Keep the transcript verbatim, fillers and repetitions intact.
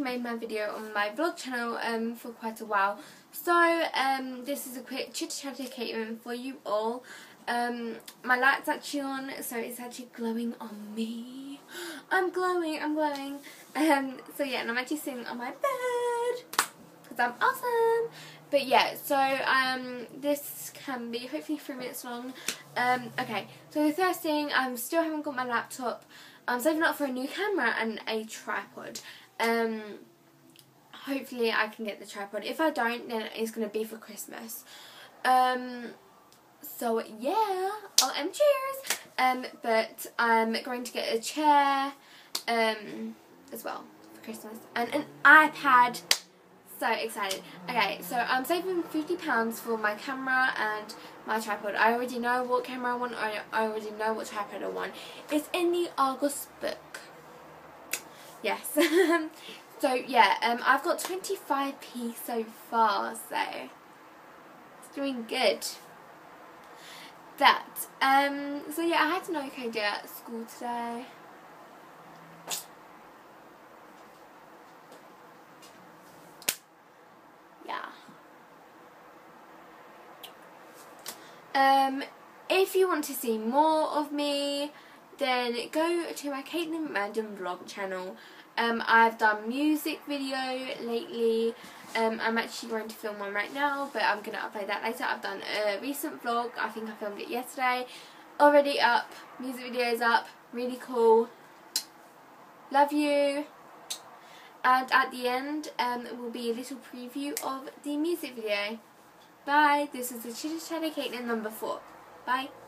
made my video on my vlog channel um, for quite a while. So um, this is a quick chitter chatter Caitlan for you all. Um, my light's actually on, so it's actually glowing on me. I'm glowing, I'm glowing. Um, so yeah, and I'm actually sitting on my bed because I'm awesome. But yeah, so um, this can be hopefully three minutes long. Um, okay, so the first thing, I still haven't got my laptop. I'm saving up for a new camera and a tripod. Um, hopefully I can get the tripod. If I don't, then it's going to be for Christmas. Um, so yeah, oh, and cheers. Um, but I'm going to get a chair um, as well for Christmas and an iPad. So excited. Okay, so I'm saving fifty pounds for my camera and my tripod. I already know what camera I want. I, I already know what tripod I want. It's in the Argos book. Yes. So yeah, um, I've got twenty-five p so far, so it's doing good. That. Um, so yeah, I had an okay day at school today. Um, if you want to see more of me, then go to my Caitlan Random Vlog channel. Um, I've done music video lately. Um, I'm actually going to film one right now, but I'm going to upload that later. I've done a recent vlog. I think I filmed it yesterday. Already up. Music videos up. Really cool. Love you. And at the end, um, will be a little preview of the music video. Bye. This is the Chitter Chatter Caitlan number four. Bye.